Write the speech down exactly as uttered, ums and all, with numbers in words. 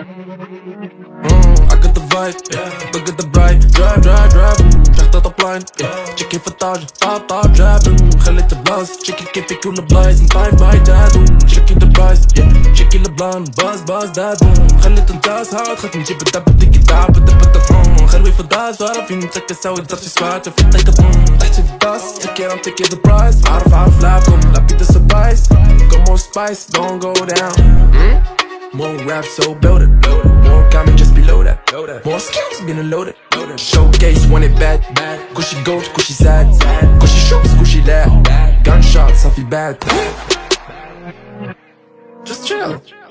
I got the vibe, yeah. Look at the bright. Drive, drive, drive. Recht uit op line, yeah. Chickie vertage, top, top, drive. خليت البلاص, chickie كيف يكون البلايص. نطايف باي دادو, chickie the price, yeah. Chickie لبلان, باز باز دادو. خليت الجاز هاد, خدت نجيب الدب ديكي داب بدب بدب. خلوي في الداز, وعرف فيني مسكر سوي درتي سكوات في التيكة. تحتي في الداس, chickie I'm taking the price. عارف عارف لعبكم, لعبي the surprise. Got more spice, don't go down. More rap, so build it. More comment, just below that. More skills, been loaded. Showcase, want it bad. Cushy goat, cushy sad. Cushy shoots, cushy lad. Gunshots, I feel bad. Just chill.